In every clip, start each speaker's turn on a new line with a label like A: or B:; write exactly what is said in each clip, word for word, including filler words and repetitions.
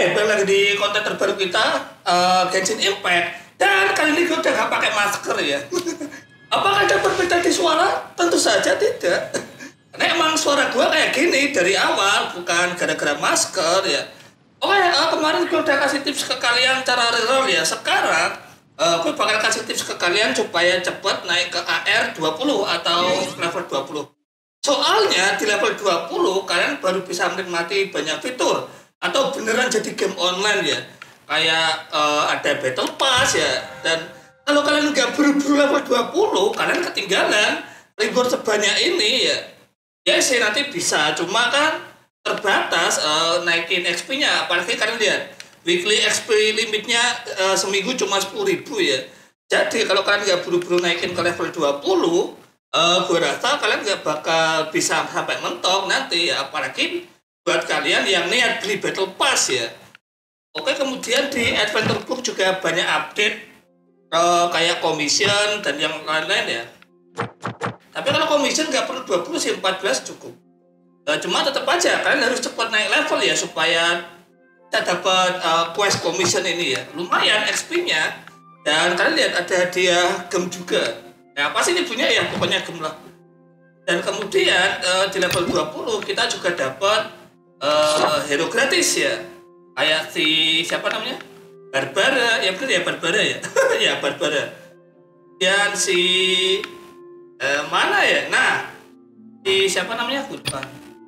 A: Oke, balik lagi di konten terbaru kita, uh, Genshin Impact. Dan kali ini gue udah gak pakai masker ya. Apakah ada perbedaan di suara? Tentu saja tidak. Karena emang suara gue kayak gini dari awal, bukan gara-gara masker ya. Oke, uh, kemarin gue udah kasih tips ke kalian cara reroll ya. Sekarang uh, gue bakal kasih tips ke kalian supaya cepet naik ke A R dua puluh atau level dua puluh. Soalnya di level dua puluh kalian baru bisa menikmati banyak fitur atau beneran jadi game online ya, kayak uh, ada battle pass ya. Dan kalau kalian nggak buru-buru level dua puluh, kalian ketinggalan reward sebanyak ini ya. Ya sih nanti bisa, cuma kan terbatas uh, naikin X P-nya. Apalagi kalian lihat weekly X P limitnya uh, seminggu cuma sepuluh ribu ya. Jadi kalau kalian nggak buru-buru naikin ke level dua puluh, uh, gue rasa kalian nggak bakal bisa sampai mentok nanti ya. Apalagi buat kalian yang niat beli battle pass ya. Oke, kemudian di adventure book juga banyak update uh, kayak commission dan yang lain-lain ya. Tapi kalau commission nggak perlu dua puluh sih, empat belas cukup. Uh, cuma tetap aja kalian harus cepat naik level ya supaya kita dapat uh, quest commission ini ya. Lumayan X P-nya. Dan kalian lihat ada hadiah gem juga. Nah, apa sih ini punya ya? Pokoknya gem lah. Dan kemudian uh, di level dua puluh kita juga dapat Uh, hero gratis ya, kayak si siapa namanya, Barbara ya, betul ya, Barbara ya. Ya Barbara. Dan si uh, mana ya, nah si siapa namanya, lupa.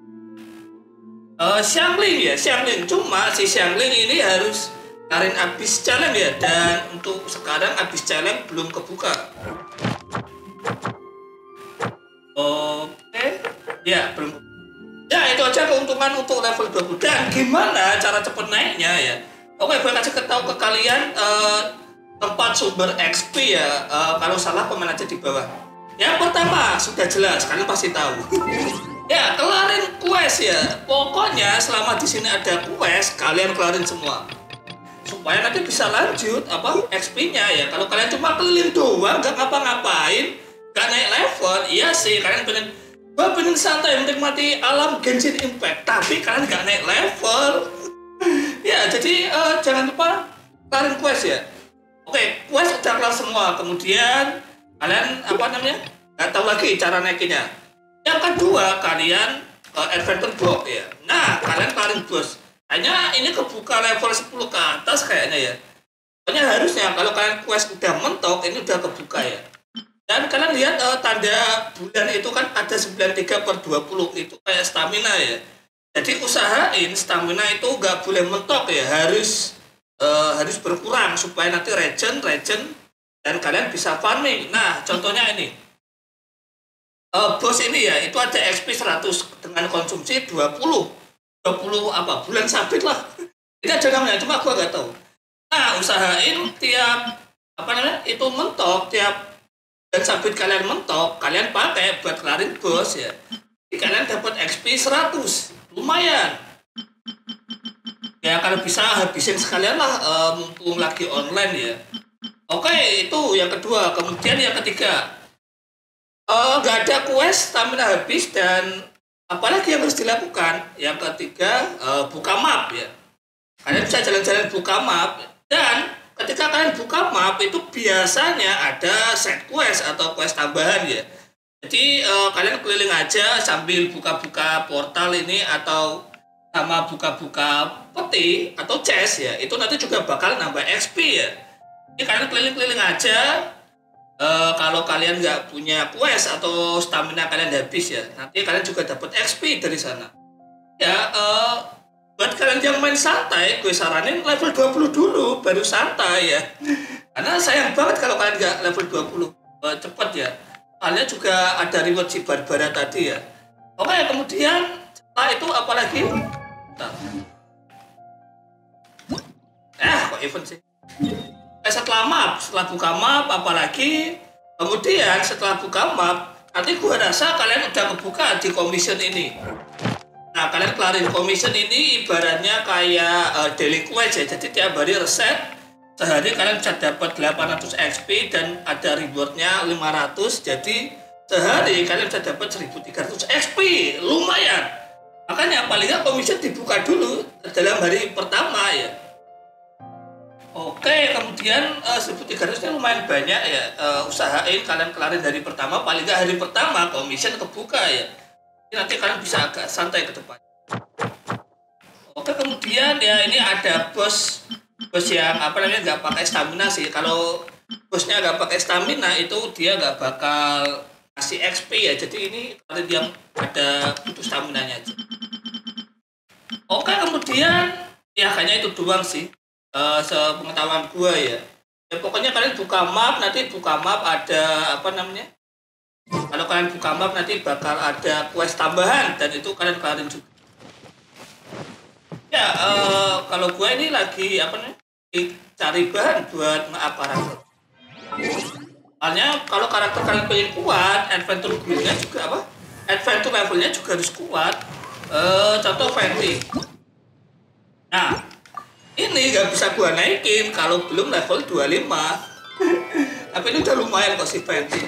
A: uh, Xiangling ya, Xiangling. Cuma si Xiangling ini harus tarin abis challenge ya. Dan untuk sekarang abis challenge belum kebuka. Oke okay. Ya belum. Ya itu aja keuntungan untuk level dua puluh. Dan gimana cara cepet naiknya ya? Oke, gue kasih tahu ke kalian uh, tempat sumber X P ya. Uh, kalau salah komen aja di bawah. Yang pertama sudah jelas, kalian pasti tahu. Ya, kelarin quest ya. Pokoknya selama di sini ada quest, kalian kelarin semua. Supaya nanti bisa lanjut apa X P-nya ya. Kalau kalian cuma keliling doang, gak ngapa-ngapain, gak naik level, iya sih kalian pengen Gue pengen santai menikmati alam Genshin Impact, tapi kalian gak naik level. Ya, jadi uh, jangan lupa kalian quest ya. Oke, quest udah kelar semua. Kemudian kalian apa namanya? Gak tahu lagi cara naikinnya. Yang kedua, kalian uh, adventure box ya. Nah, kalian kelarin bos. Hanya ini kebuka level sepuluh ke atas kayaknya ya. Pokoknya harusnya kalau kalian quest udah mentok, ini udah kebuka ya. Dan kalian lihat uh, tanda bulan itu kan ada sembilan puluh tiga per dua puluh, itu kayak stamina ya. Jadi usahain stamina itu gak boleh mentok ya, harus uh, harus berkurang supaya nanti regen, regen dan kalian bisa farming. Nah contohnya ini, uh, bos ini ya, itu ada X P seratus dengan konsumsi dua puluh apa, bulan sabit lah. Ini aja namanya, cuma gua gak tahu. Nah usahain tiap apa namanya itu mentok, tiap dan sabit kalian mentok, kalian pakai buat kelarin bos ya. Jadi kalian dapat X P seratus, lumayan. Ya kalau bisa habisin sekalian lah, uh, mumpung lagi online ya. Oke, itu yang kedua. Kemudian yang ketiga, uh, gak ada quest, stamina habis, dan apalagi yang harus dilakukan. Yang ketiga, uh, buka map ya. Kalian bisa jalan-jalan buka map. Dan ketika kalian buka map itu biasanya ada set quest atau quest tambahan ya. Jadi uh, kalian keliling aja sambil buka-buka portal ini atau sama buka-buka peti atau chest ya. Itu nanti juga bakal nambah X P ya. Jadi kalian keliling-keliling aja. Uh, kalau kalian nggak punya quest atau stamina kalian habis ya, nanti kalian juga dapat X P dari sana. Ya. Uh, Buat kalian yang main santai, gue saranin level dua puluh dulu, baru santai ya. Karena sayang banget kalau kalian nggak level dua puluh uh, cepet ya. Kalian juga ada reward si Barbara tadi ya. Oke, kemudian setelah itu apalagi? Bentar. Eh, kok event sih? Eh, setelah map, setelah buka map apalagi? Kemudian setelah buka map, nanti gue rasa kalian udah kebuka di commission ini. Nah, kalian kelarin commission ini ibaratnya kayak uh, daily quest ya. Jadi tiap hari reset, sehari kalian bisa dapat delapan ratus X P dan ada rewardnya lima ratus. Jadi sehari kalian bisa dapat seribu tiga ratus X P, lumayan. Makanya paling nggak commission dibuka dulu dalam hari pertama ya. Oke, kemudian uh, seribu tiga ratus ini lumayan banyak ya. Uh, usahain kalian kelarin dari pertama, paling nggak hari pertama commission kebuka ya. Jadi nanti kalian bisa agak santai ke depan. Oke, kemudian ya ini ada bos bos yang apa namanya nggak pakai stamina sih. Kalau bosnya nggak pakai stamina itu dia nggak bakal kasih X P ya. Jadi ini kalian yang ada butuh stamina-nya aja. Oke, kemudian ya kayaknya itu doang sih. Uh, sepengetahuan gua ya. Ya pokoknya kalian buka map, nanti buka map ada apa namanya? Kalau kalian buka map nanti bakal ada quest tambahan dan itu kalian kelarin juga. Ya uh, kalau gua ini lagi apa namanya? Cari bahan buat nge-up karakter. Soalnya kalau karakter kalian pengen kuat, adventure guildnya juga apa? Adventure levelnya juga harus kuat. Uh, contoh Fenty. Nah, ini nggak bisa gua naikin kalau belum level dua puluh lima. Tapi ini udah lumayan kok si Fenty.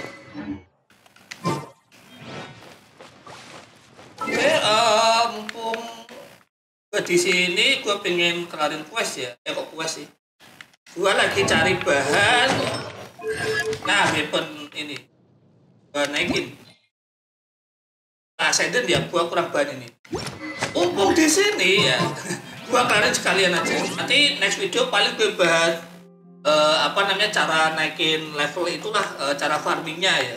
A: Oke, uh, mumpung gua di sini gua pengen kelarin quest ya. Eh kok quest sih? Gua lagi cari bahan. Nah, weapon ini gua naikin. Ascendant ya, gua kurang bahan ini. Mumpung di sini ya. Gua kalian sekalian aja. Nanti next video paling gue bahas uh, apa namanya cara naikin level itulah uh, cara farmingnya ya.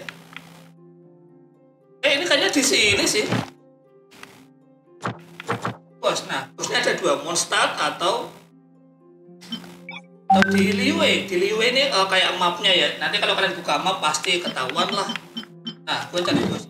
A: Eh ini kayaknya di sini sih. Bos, nah bosnya ada dua, Mondstadt atau atau di Liyue. Di Liyue ini uh, kayak mapnya ya. Nanti kalau kalian buka map pasti ketahuan lah. Nah, gue cari bos.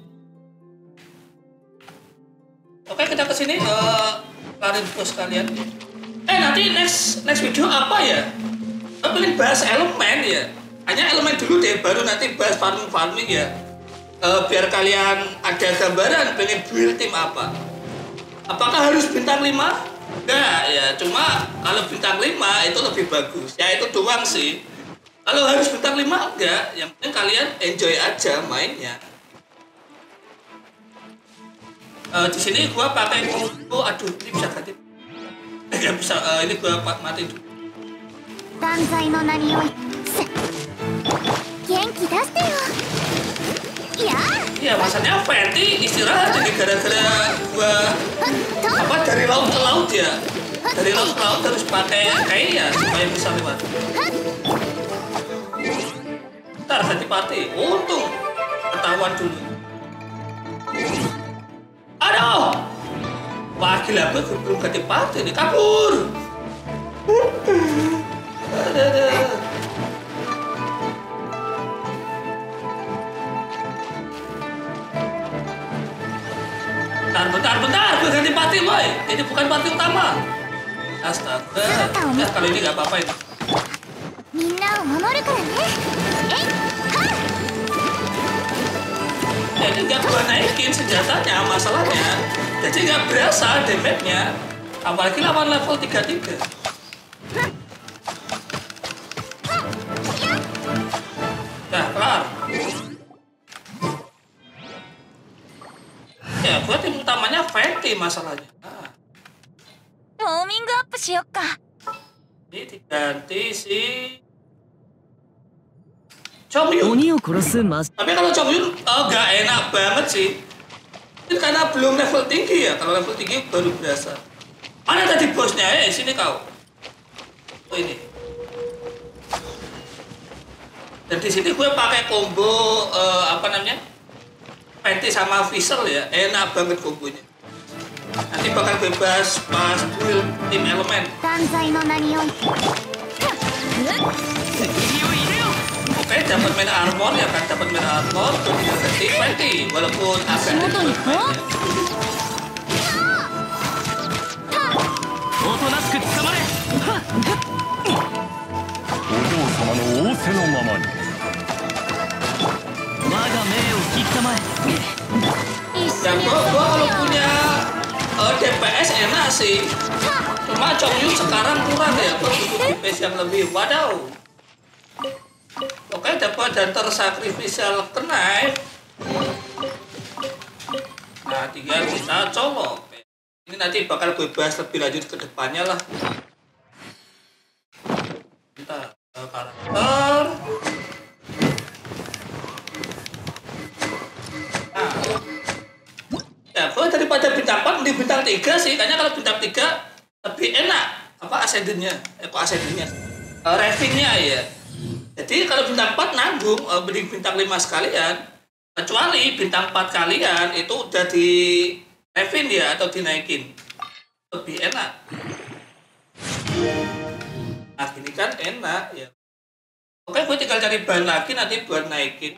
A: Oke, kita kesini. Uh, kelarin bos kalian. Eh nanti next next video apa ya? Kita pengen bahas elemen ya. Hanya elemen dulu deh, baru nanti bahas farming farming ya. E, biar kalian ada gambaran pengen build tim apa. Apakah harus bintang lima? Enggak ya, cuma kalau bintang lima itu lebih bagus. Ya itu doang sih. Kalau harus bintang lima enggak, yang penting kalian enjoy aja mainnya. Uh, di sini gua pakai combo, aduh ini bisa ganti, nggak bisa, uh, ini gua mati dulu. Iya, masalahnya Fenty istirahat jadi gara-gara gua apa dari laut ke laut ya, dari laut ke laut harus pakai kayak ya supaya bisa lewat. Ntar ganti party, untung ketahuan dulu. Aduh, wah gila gue belum ganti party nih, kabur. Aduh, aduh. Bentar, bentar, bentar, gue ganti party boy. Ini bukan party utama. Astaga, ya kalau ini nggak apa-apa itu. Jadi nggak gua naikin senjatanya masalahnya, jadi nggak berasa damage-nya, apalagi lawan level tiga puluh tiga. Nah, kelar. Ya, gua tim utamanya Fenty masalahnya. Nah.
B: Warming up shiyokka.
A: Ini diganti si Chongyun. Tapi kalau Chongyun oh, gak enak banget sih. Ini karena belum level tinggi ya. Kalau level tinggi baru berasa. Mana tadi bosnya? Eh, sini kau. Oh ini. Dan di sini gue pakai combo uh, apa namanya? Fenty sama Fizzle ya. Enak banget kombonya. Nanti bakal bebas pas build tim elemen. Oke, dapat main armor ya kan, dapat main armor untuk ganti Fenty walaupun agak lemah. Ya gua, gua kalau punya uh, D P S enak sih. Cuma Chongyun sekarang kurang ya, gua butuh D P S yang lebih. Wadaw. Oke, dapat Hunter Sacrificial Knife. Nah, tinggal kita colok. Ini nanti bakal gue bahas lebih lanjut ke depannya lah. bintang tiga sih, kayaknya kalau bintang tiga lebih enak apa ascendennya, eh, kok ascendennya, uh, ratingnya ya. Jadi kalau bintang empat nanggung, uh, mending bintang lima sekalian. Kecuali bintang empat kalian itu udah di rating ya atau dinaikin, lebih enak. Nah gini kan enak ya. Oke, gue tinggal cari bahan lagi nanti buat naikin.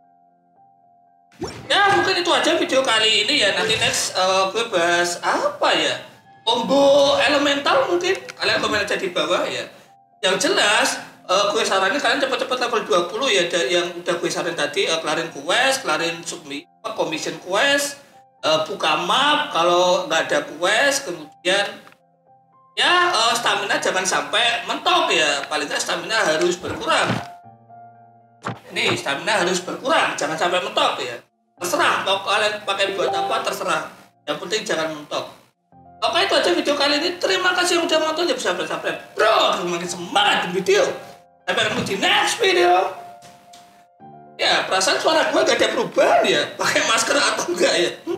A: Ya mungkin itu aja video kali ini ya. Nanti next uh, gue bahas apa ya, combo elemental mungkin. Kalian komen aja di bawah ya. Yang jelas uh, gue saranin kalian cepet-cepet level dua puluh ya. Yang udah gue saranin tadi, uh, kelarin quest, kelarin submit, commission quest, uh, buka map kalau nggak ada quest. Kemudian ya uh, stamina jangan sampai mentok ya. Paling nggak stamina harus berkurang. Ini stamina harus berkurang, jangan sampai mentok ya. Terserah mau kalian pakai buat apa, terserah. Yang penting jangan mentok. Oke, itu aja video kali ini. Terima kasih yang udah nonton. Ya bisa subscribe bro, makin semangat di video. Sampai ketemu di next video. Ya perasaan suara gue gak ada perubahan ya, pakai masker atau enggak ya.